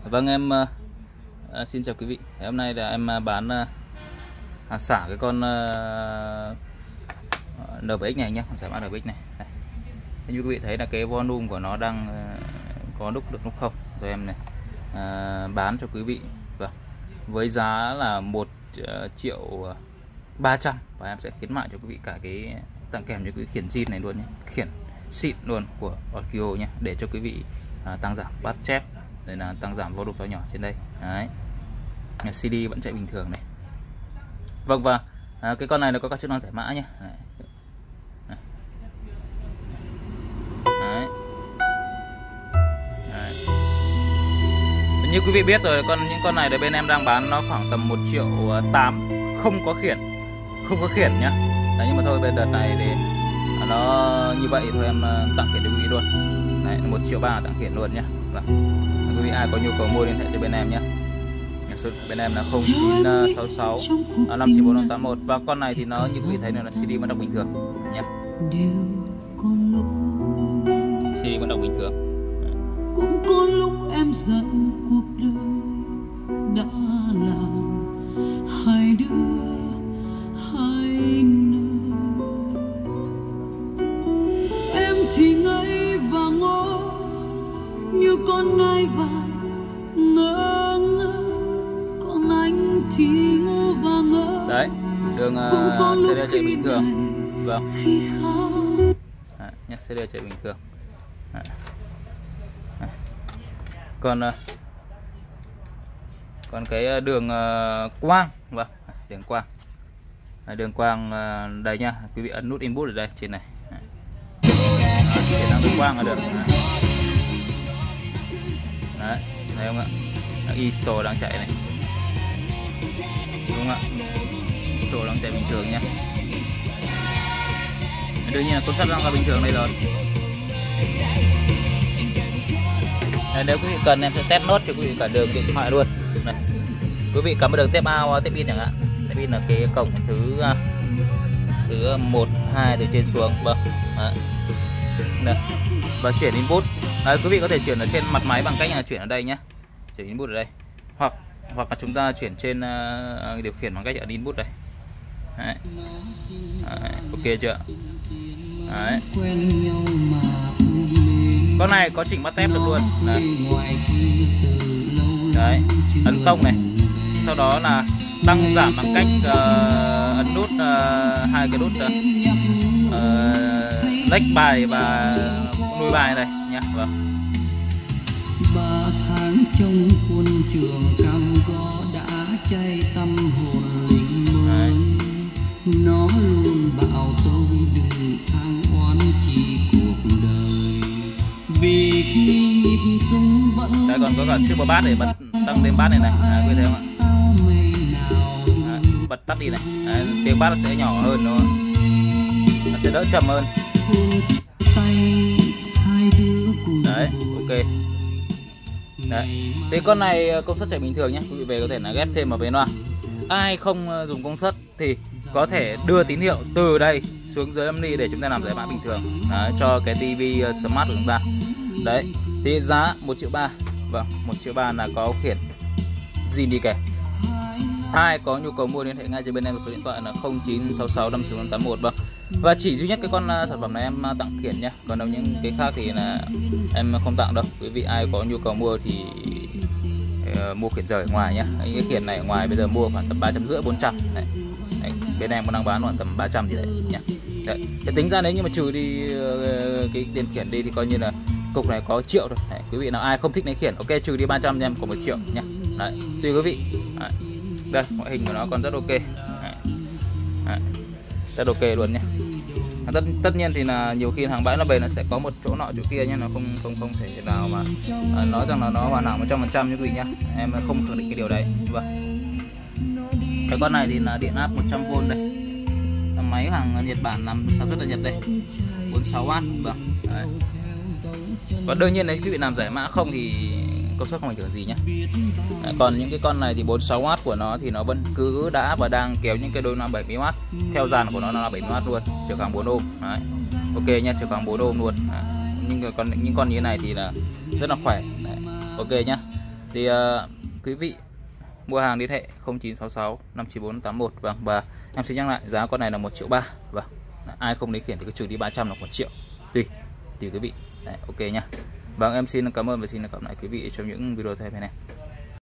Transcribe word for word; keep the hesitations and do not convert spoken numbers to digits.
Vâng em uh, uh, xin chào quý vị. Hôm nay là em uh, bán uh, à, xả cái con uh, en vê ích này nhé, con xả en vê ích này. Đây. Như quý vị thấy là cái volume của nó đang uh, có nút được nút không. Rồi em này uh, bán cho quý vị vâng, với giá là một triệu ba trăm, và em sẽ khuyến mại cho quý vị cả cái tặng kèm cho quý vị khiển zin này luôn nhé, khiển xịn luôn của Onkyo nhé, để cho quý vị uh, tăng giảm bắt chép. Đây là tăng giảm volume to nhỏ trên đây. Đấy. xê đê vẫn chạy bình thường này. Vâng, và à, cái con này nó có các chức năng giải mã nhé. Đấy. Đấy. Đấy. Như quý vị biết rồi, con những con này là bên em đang bán nó khoảng tầm một triệu tám, không có khiển, không có khiển nhá. Đấy, nhưng mà thôi bên đợt này thì nó như vậy thôi em tặng khiển cho quý vị luôn. Đấy, một triệu ba tặng khiển luôn nhá. Vâng. Quý vị ai có nhu cầu mua liên hệ cho bên em nhé. Số bên em là không chín sáu sáu năm chín bốn năm tám một, và con này thì nó như quý vị thấy là xê đê vẫn đọc bình thường nhé. xê đê vẫn đọc bình thường. Cũng có lúc em giận cuộc đời đã làm hai đứa hai nơi. Em thì ngây và ngó như con nai vàng ngơ ngơ, còn anh thì ngơ và ngơ. Đấy, đường uh, xê đê chạy bình thường. Vâng. Đấy, nhắc xê đê chạy bình thường. Đấy. Đấy. Còn uh, còn cái đường uh, quang, vâng, đường quang. Đấy, đường quang uh, đây nha, quý vị ấn nút input ở đây trên này. Đấy. Đấy, chuyển sang đường quang là được. Đấy. Đấy, thấy không ạ? E-store đang chạy này. Đúng không ạ? E-store đang chạy bình thường nha. Đương nhiên là công suất đang là bình thường đây rồi. Đây, nếu quý vị cần em sẽ test nốt cho quý vị cả đường điện thoại luôn. Này. Quý vị cắm đường tiếp out, tiếp in chẳng hạn. Tiếp in là cái cổng thứ thứ một, hai từ trên xuống. Vâng. Đấy. Đây. Và chuyển input. Đấy, quý vị có thể chuyển ở trên mặt máy bằng cách là chuyển ở đây nhé, chuyển input ở đây, hoặc hoặc là chúng ta chuyển trên uh, điều khiển bằng cách ở input đây. Đấy. Đấy, ok chưa? Đấy. Con này có chỉnh bắt tép được luôn. Đấy. Đấy, ấn công này, sau đó là tăng giảm bằng cách uh, ấn nút uh, hai cái nút uh, lách bài và nuôi bài này nhé. Vâng. Ba tháng trong quân trường cam go đã cháy tâm hồn lính mới. Nó luôn bảo tôi đừng than oán chi cuộc đời, vì khi nhịp súng vẫn. Đấy, còn có cả super bass để bật tăng lên bass này này. Đấy, quý thấy không ạ? Đấy, bật tắt đi này. Đấy, tiếng bass nó sẽ nhỏ hơn đúng không? Nó sẽ đỡ trầm hơn. Đấy, ok. Đấy. Thì con này công suất chạy bình thường nhé. Quý vị về có thể là ghép thêm vào bên loa. Ai không dùng công suất thì có thể đưa tín hiệu từ đây xuống dưới âm ly để chúng ta làm giải mã bình thường. Đấy, cho cái tivi smart của chúng ta. Đấy. Thì giá một triệu ba. Vâng, một triệu ba là có khiển zin đi kèm. Ai có nhu cầu mua liên hệ ngay cho bên em số điện thoại là không chín sáu sáu năm chín năm tám một. Vâng. Và chỉ duy nhất cái con uh, sản phẩm này em uh, tặng khiển nhé. Còn đâu những cái khác thì là em không tặng đâu. Quý vị ai có nhu cầu mua thì uh, mua khiển rời ở ngoài nhé. Cái khiển này ở ngoài bây giờ mua khoảng tầm ba trăm rưỡi bốn trăm. Đấy. Đấy. Bên em còn đang bán khoảng tầm ba trăm gì đấy nhé. Đấy. Cái tính ra đấy, nhưng mà trừ đi uh, cái tiền khiển đi thì coi như là cục này có triệu thôi. Đấy. Quý vị nào ai không thích lấy khiển, ok, trừ đi ba trăm cho em có một triệu nhé. Đấy. Tùy quý vị. Đấy. Đây, ngoại hình của nó còn rất ok. Đấy. Đấy. Rất ok luôn nhé. Tất, tất nhiên thì là nhiều khi hàng bãi nó về nó sẽ có một chỗ nọ chỗ kia nhé, nó không không không thể nào mà à, nói rằng là nó hoàn hảo một trăm phần trăm như quý vị nhá. Em không khẳng định cái điều đấy. Vâng. Cái con này thì là điện áp một trăm vôn đây. Là máy hàng Nhật Bản làm sản xuất ở Nhật đây. bốn mươi sáu oát. Vâng. Đấy. Và đương nhiên đấy, quý vị làm giải mã không thì công suất không ảnh hưởng gì nhé. Đấy, còn những cái con này thì bốn mươi sáu oát của nó thì nó vẫn cứ đã và đang kéo những cái đôi loa bảy mươi oát. Theo dàn của nó là bảy mươi oát luôn, chiều càng bốn ôm. Đấy. Ok nha, chiều càng bốn ôm luôn. Đấy. Nhưng còn những con như thế này thì là rất là khỏe. Đấy. Ok nhá. Thì uh, quý vị mua hàng liên hệ không chín sáu sáu năm chín bốn tám một. Vâng, và em xin nhắc lại giá con này là một triệu ba. Vâng, ai không lấy khiển thì cứ trừ đi ba trăm là một triệu, tùy tùy quý vị. Đấy, ok nhá. Vâng, em xin cảm ơn và xin gặp lại quý vị trong những video tiếp theo này.